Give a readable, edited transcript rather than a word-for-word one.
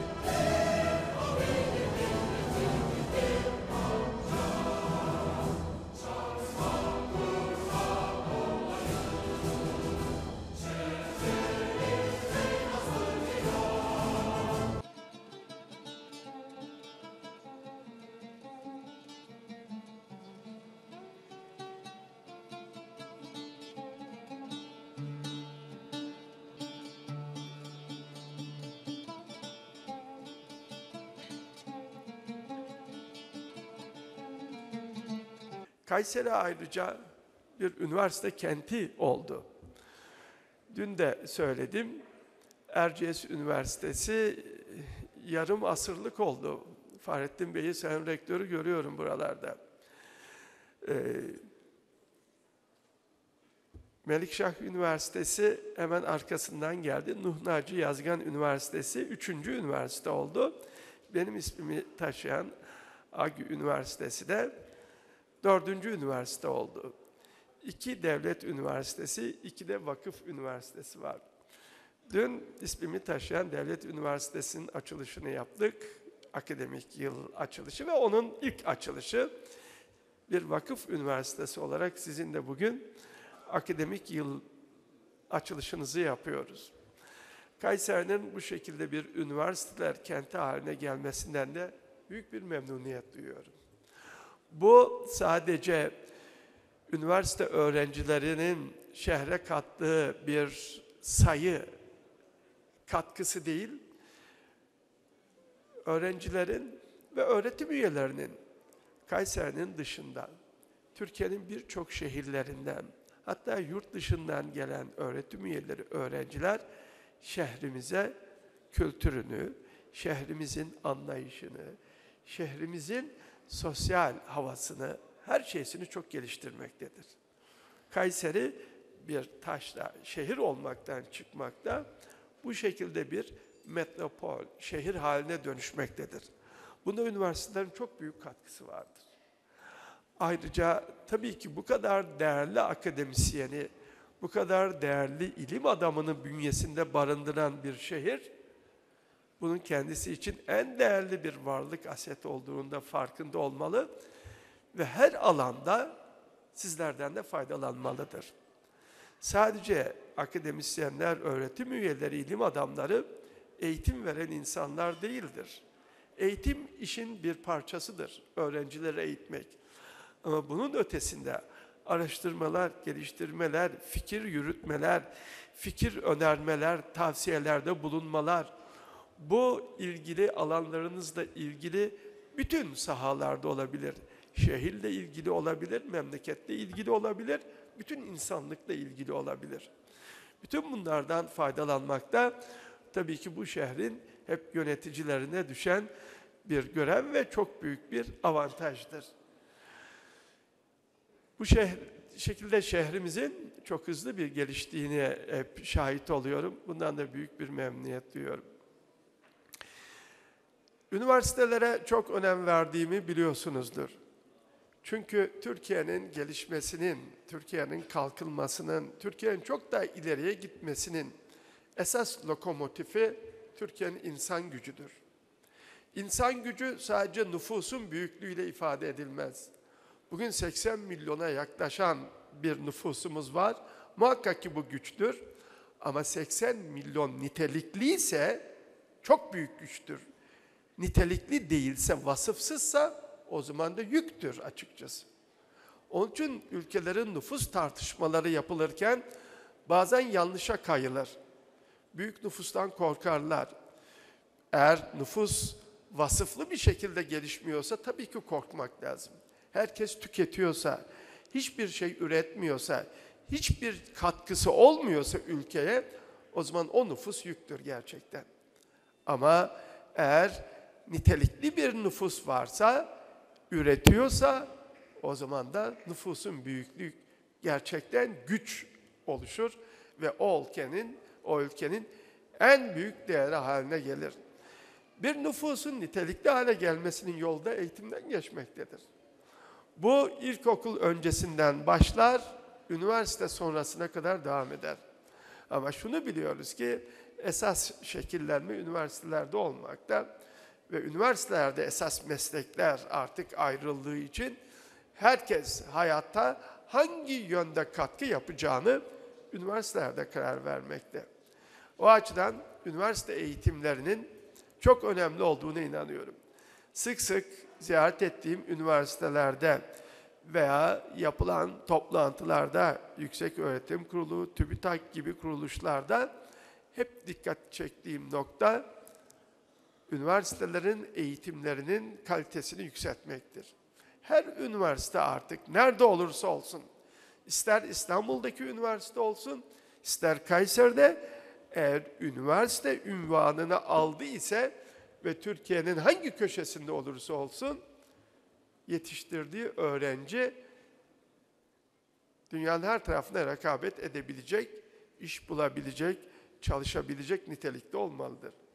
Kayseri ayrıca bir üniversite kenti oldu. Dün de söyledim, Erciyes Üniversitesi yarım asırlık oldu. Fahrettin Bey'i, Sayın Rektörü görüyorum buralarda. Melikşah Üniversitesi hemen arkasından geldi. Nuh Naci Yazgan Üniversitesi 3. üniversite oldu. Benim ismimi taşıyan AGÜ Üniversitesi de 4. üniversite oldu. 2 devlet üniversitesi, 2 de vakıf üniversitesi var. Dün ismimi taşıyan devlet üniversitesinin açılışını yaptık. Akademik yıl açılışı ve onun ilk açılışı. Bir vakıf üniversitesi olarak sizin de bugün akademik yıl açılışınızı yapıyoruz. Kayseri'nin bu şekilde bir üniversiteler kenti haline gelmesinden de büyük bir memnuniyet duyuyorum. Bu sadece üniversite öğrencilerinin şehre kattığı bir sayı katkısı değil, öğrencilerin ve öğretim üyelerinin Kayseri'nin dışında, Türkiye'nin birçok şehirlerinden, hatta yurt dışından gelen öğretim üyeleri, öğrenciler şehrimize kültürünü, şehrimizin anlayışını, şehrimizin sosyal havasını, her şeysini çok geliştirmektedir. Kayseri bir taşra şehir olmaktan çıkmakta, bu şekilde bir metropol, şehir haline dönüşmektedir. Buna üniversitelerin çok büyük katkısı vardır. Ayrıca tabii ki bu kadar değerli akademisyeni, bu kadar değerli ilim adamını bünyesinde barındıran bir şehir, bunun kendisi için en değerli bir varlık, aset olduğunda farkında olmalı ve her alanda sizlerden de faydalanmalıdır. Sadece akademisyenler, öğretim üyeleri, ilim adamları eğitim veren insanlar değildir. Eğitim işin bir parçasıdır, öğrencileri eğitmek. Ama bunun ötesinde araştırmalar, geliştirmeler, fikir yürütmeler, fikir önermeler, tavsiyelerde bulunmalar, bu ilgili alanlarınızla ilgili bütün sahalarda olabilir. Şehirle ilgili olabilir, memleketle ilgili olabilir, bütün insanlıkla ilgili olabilir. Bütün bunlardan faydalanmakta tabii ki bu şehrin hep yöneticilerine düşen bir görev ve çok büyük bir avantajdır. Bu şekilde şehrimizin çok hızlı bir geliştiğine hep şahit oluyorum. Bundan da büyük bir memnuniyet duyuyorum. Üniversitelere çok önem verdiğimi biliyorsunuzdur. Çünkü Türkiye'nin gelişmesinin, Türkiye'nin kalkınmasının, Türkiye'nin çok daha ileriye gitmesinin esas lokomotifi Türkiye'nin insan gücüdür. İnsan gücü sadece nüfusun büyüklüğüyle ifade edilmez. Bugün 80 milyona yaklaşan bir nüfusumuz var. Muhakkak ki bu güçtür. Ama 80 milyon nitelikli ise çok büyük güçtür. Nitelikli değilse, vasıfsızsa o zaman da yüktür açıkçası. Onun için ülkelerin nüfus tartışmaları yapılırken bazen yanlışa kayılır. Büyük nüfustan korkarlar. Eğer nüfus vasıflı bir şekilde gelişmiyorsa tabii ki korkmak lazım. Herkes tüketiyorsa, hiçbir şey üretmiyorsa, hiçbir katkısı olmuyorsa ülkeye, o zaman o nüfus yüktür gerçekten. Ama eğer nitelikli bir nüfus varsa, üretiyorsa, o zaman da nüfusun büyüklüğü gerçekten güç oluşur ve o ülkenin en büyük değeri haline gelir. Bir nüfusun nitelikli hale gelmesinin yolu da eğitimden geçmektedir. Bu ilkokul öncesinden başlar, üniversite sonrasına kadar devam eder. Ama şunu biliyoruz ki esas şekillenme üniversitelerde olmakta ve üniversitelerde esas meslekler artık ayrıldığı için herkes hayatta hangi yönde katkı yapacağını üniversitelerde karar vermekte. O açıdan üniversite eğitimlerinin çok önemli olduğuna inanıyorum. Sık sık ziyaret ettiğim üniversitelerde veya yapılan toplantılarda, Yükseköğretim Kurulu, TÜBİTAK gibi kuruluşlarda hep dikkat çektiğim nokta, üniversitelerin eğitimlerinin kalitesini yükseltmektir. Her üniversite artık nerede olursa olsun, ister İstanbul'daki üniversite olsun, ister Kayseri'de, eğer üniversite unvanını aldı ise ve Türkiye'nin hangi köşesinde olursa olsun, yetiştirdiği öğrenci dünyanın her tarafına rekabet edebilecek, iş bulabilecek, çalışabilecek nitelikte olmalıdır.